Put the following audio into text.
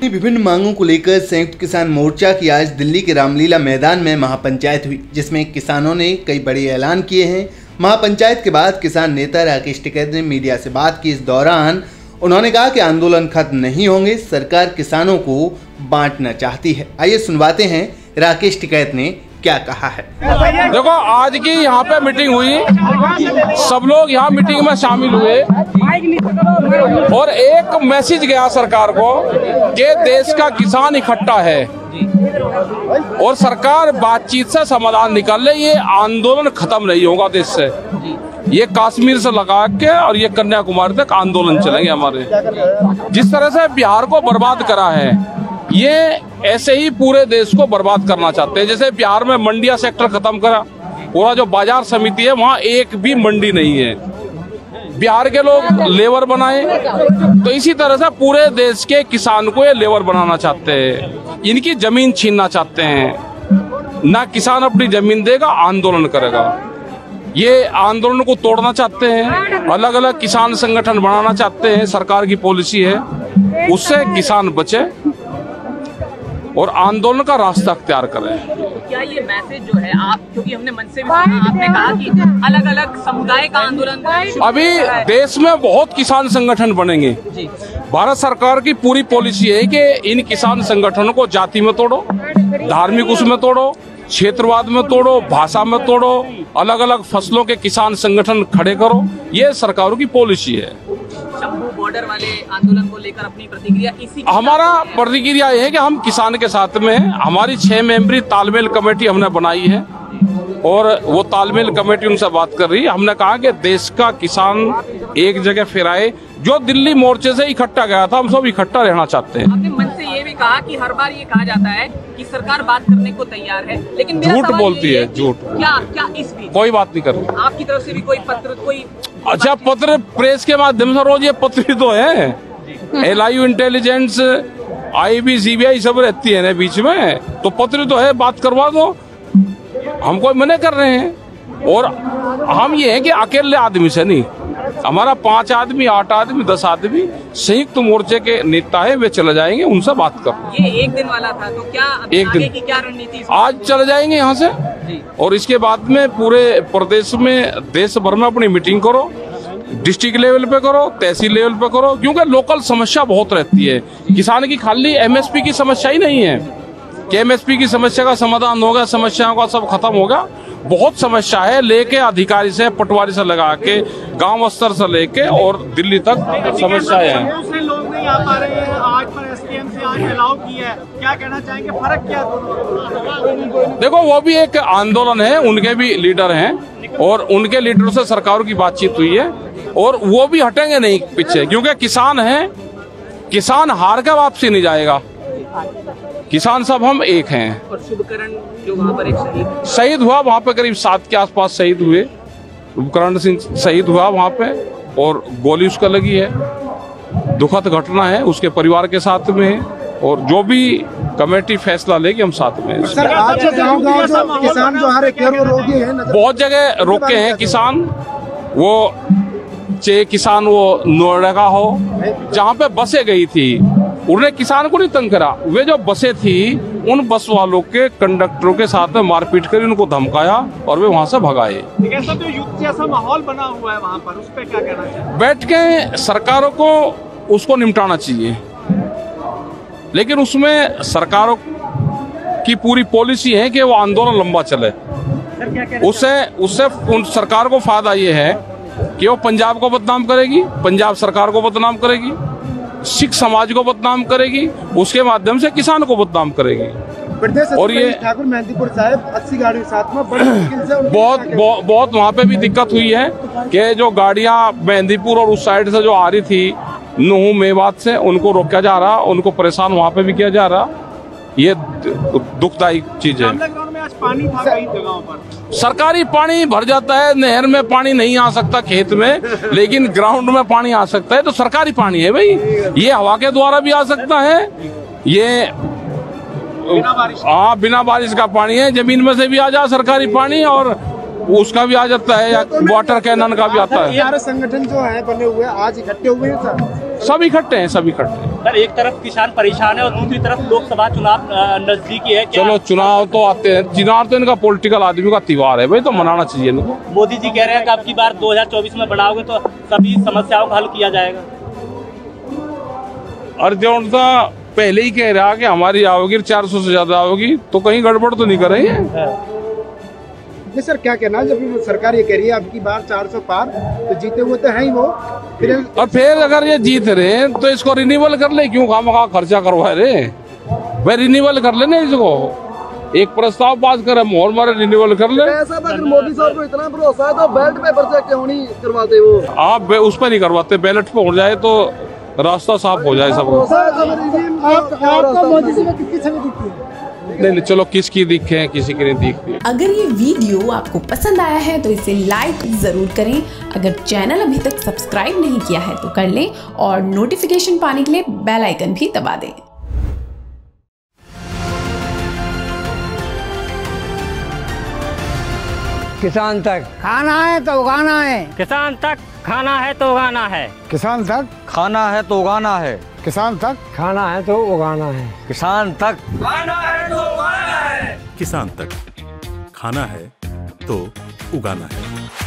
विभिन्न मांगों को लेकर संयुक्त किसान मोर्चा की आज दिल्ली के रामलीला मैदान में महापंचायत हुई, जिसमें किसानों ने कई बड़े ऐलान किए हैं। महापंचायत के बाद किसान नेता राकेश टिकैत ने मीडिया से बात की। इस दौरान उन्होंने कहा कि आंदोलन खत्म नहीं होंगे, सरकार किसानों को बांटना चाहती है। आइए सुनवाते हैं राकेश टिकैत ने क्या कहा है। देखो, आज की यहाँ पे मीटिंग हुई, सब लोग यहाँ मीटिंग में शामिल हुए और एक मैसेज गया सरकार को कि देश का किसान इकट्ठा है और सरकार बातचीत से समाधान निकाल ले। ये आंदोलन खत्म नहीं होगा देश से। ये कश्मीर से लगा के और ये कन्याकुमारी तक आंदोलन चलेंगे हमारे। जिस तरह से बिहार को बर्बाद करा है, ये ऐसे ही पूरे देश को बर्बाद करना चाहते हैं। जैसे बिहार में मंडिया सेक्टर खत्म करा, पूरा जो बाजार समिति है वहाँ एक भी मंडी नहीं है, बिहार के लोग लेबर बनाए। तो इसी तरह से पूरे देश के किसान को ये लेबर बनाना चाहते हैं, इनकी जमीन छीनना चाहते हैं। ना किसान अपनी जमीन देगा, आंदोलन करेगा। ये आंदोलन को तोड़ना चाहते हैं, अलग अलग किसान संगठन बनाना चाहते हैं। सरकार की पॉलिसी है उससे किसान बचे और आंदोलन का रास्ता अख्तियार करें। क्या ये मैसेज जो है, आप क्योंकि हमने मन से भी सुना, आपने कहा कि अलग अलग समुदाय का आंदोलन अभी देश में बहुत किसान संगठन बनेंगे। भारत सरकार की पूरी पॉलिसी है कि इन किसान संगठनों को जाति में तोड़ो, धार्मिक उसमें तोड़ो, क्षेत्रवाद में तोड़ो, भाषा में तोड़ो, अलग अलग फसलों के किसान संगठन खड़े करो। ये सरकारों की पॉलिसी है। शंभू बॉर्डर वाले आंदोलन को लेकर अपनी प्रतिक्रिया हमारा प्रतिक्रिया ये है कि हम किसान के साथ में हैं। हमारी 6 मेंबरी तालमेल कमेटी हमने बनाई है और वो तालमेल कमेटी उनसे बात कर रही है। हमने कहा कि देश का किसान एक जगह फिर आए। जो दिल्ली मोर्चे से इकट्ठा गया था, हम सब इकट्ठा रहना चाहते हैं। आपने मन से ये भी कहा कि हर बार ये कहा जाता है कि सरकार बात करने को तैयार है, लेकिन झूठ बोलती है। झूठ क्या इस बीच कोई बात नहीं कर रही। आपकी तरफ से भी कोई पत्र, कोई अच्छा पत्र प्रेस के माध्यम से रोज ये पत्र तो है। LIU इंटेलिजेंस, IB, CBI सब रहती है ना बीच में, तो पत्र तो है, बात करवा दो। हम कोई मना कर रहे हैं। और हम ये है कि अकेले आदमी से नहीं, हमारा 5 आदमी, 8 आदमी, 10 आदमी संयुक्त मोर्चे के नेता है, वे चले जाएंगे, उनसे बात कर। ये एक दिन वाला था, तो क्या एक दिन की क्या रणनीति? आज चले जाएंगे यहाँ से और इसके बाद में पूरे प्रदेश में, देश भर में अपनी मीटिंग करो। डिस्ट्रिक्ट लेवल पे करो, तहसील लेवल पे करो, क्योंकि लोकल समस्या बहुत रहती है। किसान की खाली MSP की समस्या ही नहीं है कि MSP की समस्या का समाधान होगा, समस्याओं का सब खत्म होगा। बहुत समस्या है, लेके अधिकारी से, पटवारी से लगा के, गांव स्तर से लेके और दिल्ली तक समस्याएं हैं। लोग नहीं आ पा रहे हैं। आज पर SKM से आज अलाउ किया है, क्या कहना चाहेंगे, फर्क क्या है? देखो, वो भी एक आंदोलन है, उनके भी लीडर हैं और उनके लीडरों से सरकार की बातचीत हुई है और वो भी हटेंगे नहीं पीछे, क्योंकि किसान हैं। किसान हार के वापसी नहीं जाएगा। किसान सब हम एक हैं। और शुभकरण जो वहाँ पर एक शहीद हुआ, वहाँ पे करीब 7 के आसपास शहीद हुए। शुभकरण सिंह शहीद हुआ वहाँ पे और गोली उसका लगी है। दुखद घटना है, उसके परिवार के साथ में है और जो भी कमेटी फैसला लेगी हम साथ में हैं। सर, आज गाँव किसान जो हर रोके हैं, बहुत जगह रोके हैं किसान। वो चाहे किसान वो नोएडा का हो, जहाँ पे बसें गई थी, उन्हें किसान को नहीं तंग करा। वे जो बसें थी, उन बस वालों के कंडक्टरों के साथ में मारपीट कर उनको धमकाया और वे वहाँ से भगाए। ऐसा जो युद्ध जैसा माहौल बना हुआ है वहाँ पर, उस पर क्या कहना चाहिए? बैठ के सरकारों को उसको निपटाना चाहिए, लेकिन उसमें सरकारों की पूरी पॉलिसी है कि वो आंदोलन लंबा चले। उससे उन सरकार को फायदा ये है कि वो पंजाब को बदनाम करेगी, पंजाब सरकार को बदनाम करेगी, सिख समाज को बदनाम करेगी, उसके माध्यम से किसान को बदनाम करेगी। और ये ठाकुर मेहंदीपुर साहब 80 गाड़ियों साथ में बड़ी मुश्किल से बहुत वहाँ पे भी दिक्कत हुई है कि जो गाड़ियाँ मेहंदीपुर और उस साइड से जो आ रही थी नूह मेवात से, उनको रोका जा रहा, उनको परेशान वहाँ पे भी किया जा रहा। ये दुखदायी चीज है। आज पानी था कई जगहों पर, सरकारी पानी भर जाता है, नहर में पानी नहीं आ सकता खेत में, लेकिन ग्राउंड में पानी आ सकता है, तो सरकारी पानी है भाई। ये हवा के द्वारा भी आ सकता है, ये बिना बारिश का पानी है, जमीन में से भी आ जा सरकारी पानी और उसका भी आ जाता है, या वाटर कैनन का भी आता है। संगठन जो है बने हुए आज इकट्ठे हुए हैं, सब इकट्ठे हैं। सर एक तरफ किसान परेशान है और दूसरी तरफ लोकसभा चुनाव नजदीकी है। चलो चुनाव तो आते हैं, चुनाव तो इनका पॉलिटिकल आदमी का त्योहार है भाई, तो मनाना चाहिए इनको। मोदी जी कह रहे हैं कि अब की बार 2024 में बनाओगे तो सभी समस्याओं का हल किया जाएगा। और जो उनका पहले ही कह रहा कि हमारी आओगी 400 से ज्यादा आओगी, तो कहीं गड़बड़ तो नहीं कर रही है। सर क्या कहना है, जब सरकार ये कह रही है अब की बार 400 पार, तो जीते हुए तो है ही वो, फिर अगर ये जीत रहे हैं तो इसको रिन्यूअल कर ले, क्यों खामखा खर्चा करवाए रहे भाई, रिन्यूअल कर लेने इसको, एक प्रस्ताव पास करे, मोहर मारे, रिन्यूअल कर ले। ऐसा था, अगर मोदी साहब को इतना भरोसा है तो बैलेट पेपर से क्यों नहीं करवाते वो? आप उस पर नहीं करवाते, बैलेट पे हो जाए तो रास्ता साफ हो जाए सबको। नहीं, चलो किसकी दिखे है, किसी की नहीं दिखती। अगर ये वीडियो आपको पसंद आया है तो इसे लाइक जरूर करें। अगर चैनल अभी तक सब्सक्राइब नहीं किया है तो कर लें और नोटिफिकेशन पाने के लिए बेल आइकन भी दबा दें। किसान तक खाना है तो उगाना है, किसान तक खाना है तो उगाना है, किसान तक खाना है तो उगाना है, किसान तक खाना है तो उगाना है, किसान तक खाना है तो उगाना है, किसान तक खाना है तो उगाना है।